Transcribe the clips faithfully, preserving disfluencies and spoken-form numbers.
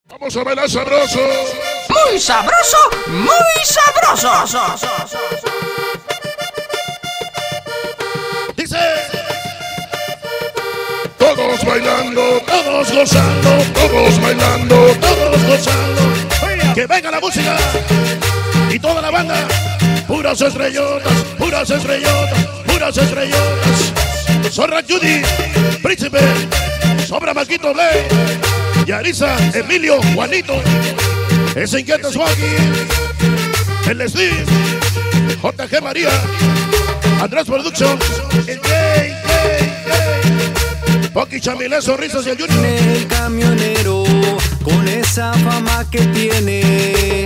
Vamos a bailar sabroso. Muy sabroso, muy sabroso. Dice. Todos bailando, todos gozando, todos bailando, todos gozando. Que venga la música y toda la banda. Puras estrellotas, puras estrellotas, puras estrellotas. Zorra Judy, Príncipe, Sobra Marquito Blay, Yarisa, Emilio, Juanito, ese inquieta Swaggy, el Steve, J G María, Andrés Production, el Jay, Jay, Jay, Pocky Chamilé, Sonrisas y el Junior. El camionero con esa fama que tiene.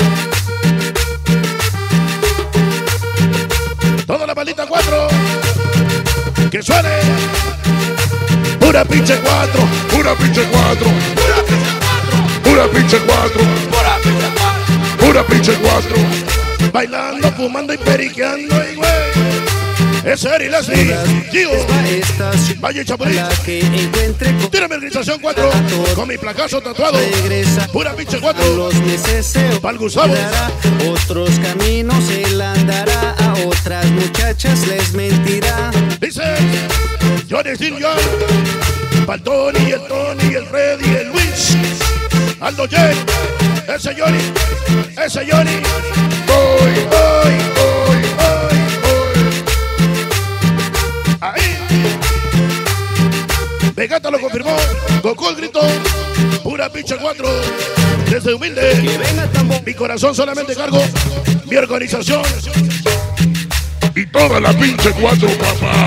Toda la maldita cuatro. Que suene. Pura pinche cuatro. Pura pinche cuatro. Pura pinche cuatro. Pura pinche cuatro. Pura pinche cuatro. Bailando, fumando y periqueando, y güey. Es Eri Leslie. Tío. Valle Chapulín. Tírame organización cuatro. Con mi placazo tatuado. Pura pinche cuatro. Los meses Pa'l Gustavo. Otros caminos él andará. A otras muchachas les mentirá. Dice Johnny Sin John, Pa'l Tony, el Tony, el Freddy, el Luis, Aldo J, ese Johnny, ese Johnny. Voy, voy, voy, voy, voy. Ahí. Vegata lo confirmó, Goku el grito, pura pinche cuatro. Desde humilde, mi corazón solamente cargo, mi organización. Y toda la pinche cuatro, papá.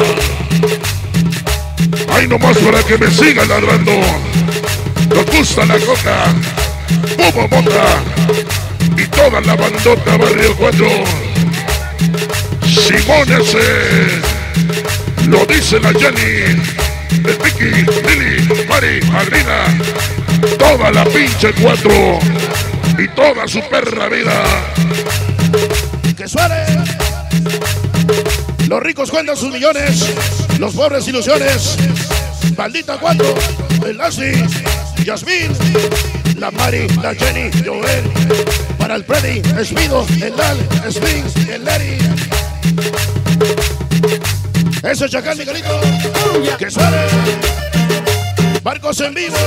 Ahí nomás para que me sigan ladrando. Nos gusta la coca, Bobo Mota y toda la bandota Barrio cuatro. Simón ese, lo dice la Jenny, el Vicky, Lili, Mari, Madrina. Toda la pinche cuatro y toda su perra vida. Que suene. Los ricos cuentan sus millones, los pobres ilusiones. Maldita cuatro, el Lassie, Yasmín, la Mari, la Jenny, Joel. Para el Freddy, Espido, el Lal, Sphinx, el Larry. Ese Chacal, Miguelito, que suene. Barcos en vivo.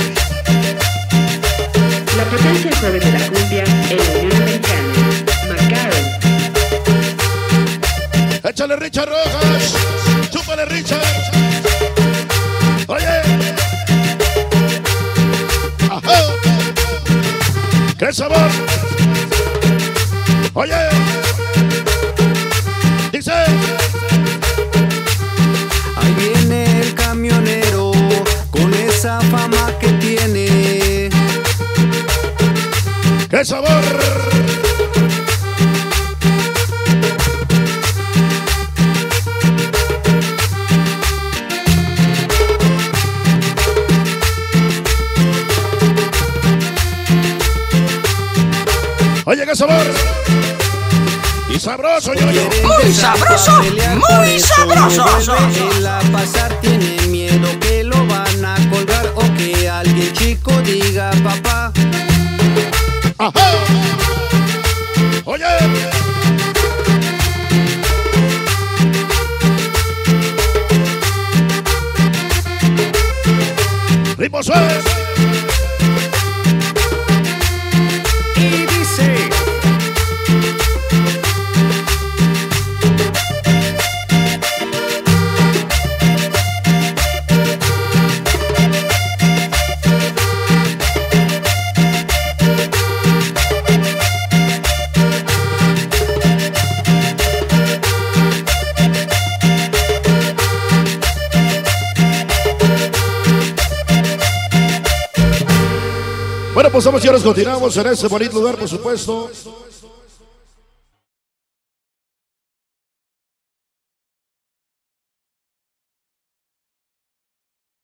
La potencia jueves de la cumbia en la Unión Americana. Marcado. Échale Richard Rojas, chúpale Richard. Oye, ajá, qué sabor. Oye, dice. Ahí viene el camionero con esa fama que tiene. Qué sabor. Oye, qué sabor. Y sabroso, yo, yo. Muy sabroso, muy sabroso. Él a pasar tiene miedo que lo van a colgar o que alguien chico diga papá. Ajá. Oye. Ritmo suave. Y dice. Bueno, pues vamos, señores, continuamos en este bonito lugar, por supuesto.